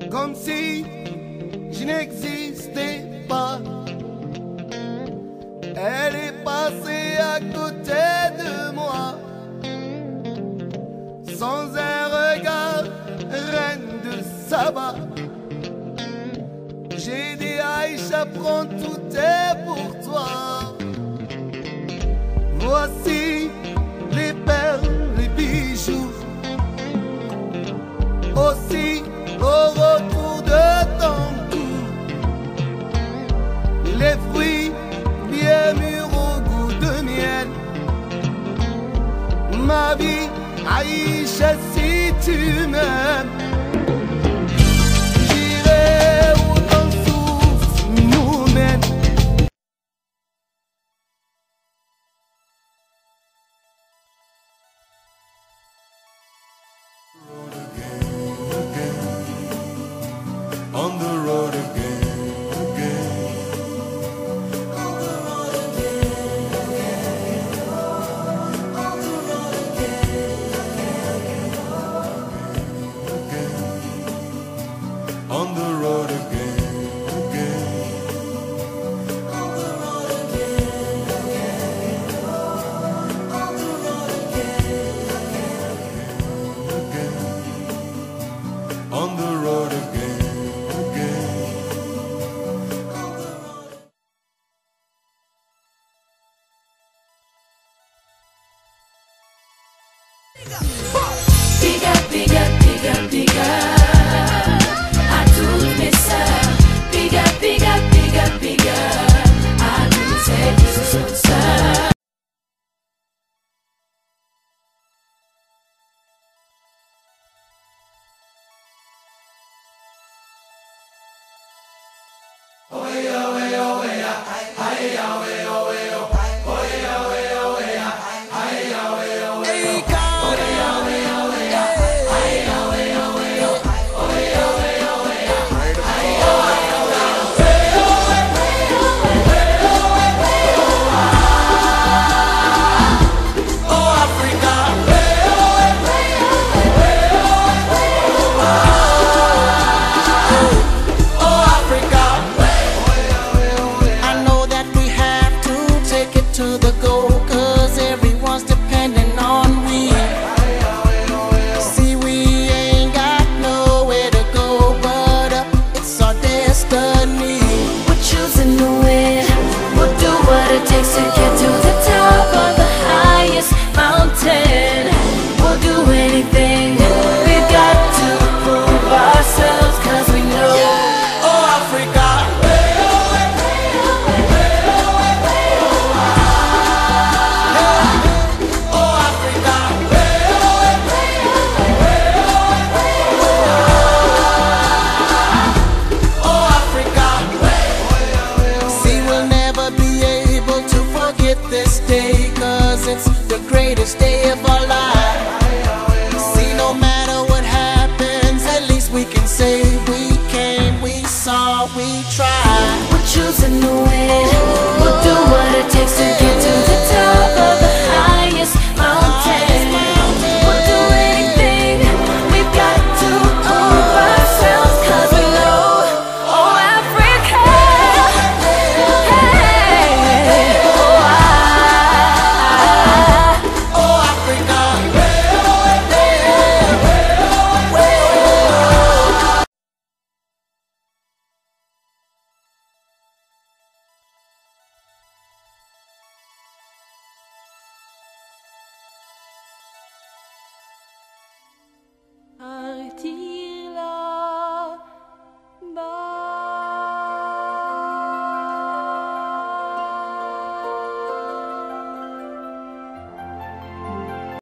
comme si je n'existais pas. Elle est passée à côté de moi, sans un regard, reine de Saba. J'ai dit Aïcha, prends, tout est pour toi. Voici les perles, les bijoux, aussi au retour de ton cou, les fruits bien mûrs au goût de miel. Ma vie, Aïcha, si tu m'aimes, j'irai où ton souffle nous mène. On the road again, again. On the road again, again. On the road again, again. On the road again, again. On the road again, again. On the road again, again. On the road again. Big up, big up, big up, big up à toutes mes sœurs. Big up, big up, big up, big up à toutes celles qui se sont sœurs. Oh yeah, oh yeah, oh yeah, oh yeah.